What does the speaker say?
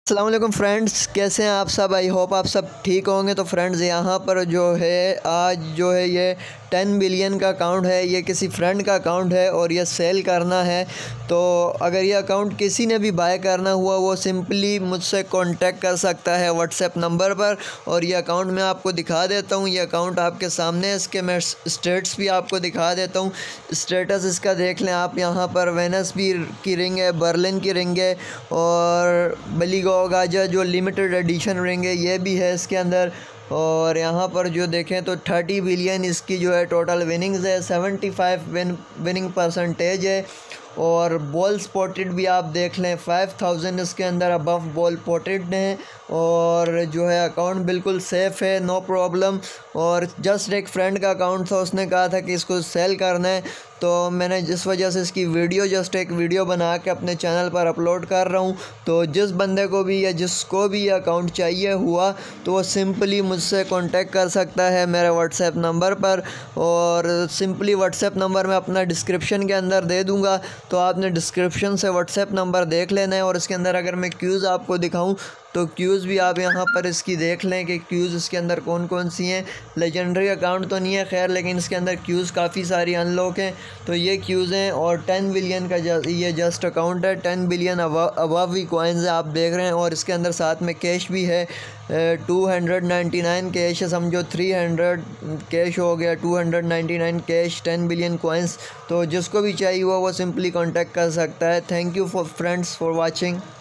अस्सलाम वालेकुम फ्रेंड्स, कैसे हैं आप सब। आई होप आप सब ठीक होंगे। तो फ्रेंड्स, यहाँ पर जो है आज जो है ये 10 बिलियन का अकाउंट है। ये किसी फ्रेंड का अकाउंट है और ये सेल करना है। तो अगर ये अकाउंट किसी ने भी बाय करना हुआ वो सिंपली मुझसे कांटेक्ट कर सकता है व्हाट्सएप नंबर पर। और ये अकाउंट मैं आपको दिखा देता हूँ। ये अकाउंट आपके सामने है, इसके मैं स्टेटस भी आपको दिखा देता हूँ। स्टेटस इसका देख लें आप। यहाँ पर वेनस भी की रिंग है, बर्लिन की रिंग है और बलीगोगाजा जो लिमिटेड एडिशन रिंग है ये भी है इसके अंदर। और यहाँ पर जो देखें तो 30 बिलियन इसकी जो है टोटल विनिंग्स है, 75 विनिंग परसेंटेज है। और बॉल स्पॉटेड भी आप देख लें, 5000 इसके अंदर अबव बॉल स्पॉटेड हैं। और जो है अकाउंट बिल्कुल सेफ़ है, नो प्रॉब्लम। और जस्ट एक फ्रेंड का अकाउंट था, उसने कहा था कि इसको सेल करना है, तो मैंने जिस वजह से इसकी वीडियो जस्ट एक वीडियो बना के अपने चैनल पर अपलोड कर रहा हूँ। तो जिस बंदे को भी या जिसको भी ये अकाउंट चाहिए हुआ तो वो सिंपली मुझसे कांटेक्ट कर सकता है मेरे व्हाट्सएप नंबर पर। और सिंपली व्हाट्सएप नंबर मैं अपना डिस्क्रिप्शन के अंदर दे दूँगा, तो आपने डिस्क्रिप्शन से व्हाट्सएप नंबर देख लेना है। और इसके अंदर अगर मैं क्यूज़ आपको दिखाऊँ तो क्यूज़ भी आप यहाँ पर इसकी देख लें कि क्यूज़ इसके अंदर कौन कौन सी हैं। लेजेंडरी अकाउंट तो नहीं है खैर, लेकिन इसके अंदर क्यूज़ काफ़ी सारी अनलॉक हैं। तो ये क्यूज़ हैं और 10 बिलियन का ये जस्ट अकाउंट है। 10 बिलियन अबव ही कॉइन्स है आप देख रहे हैं। और इसके अंदर साथ में कैश भी है, 299 कैश है, समझो 300 कैश हो गया, 299 कैश, 10 बिलियन कॉइन्स। तो जिसको भी चाहिए हुआ वो सिंपली कॉन्टेक्ट कर सकता है। Thank you for friends for watching.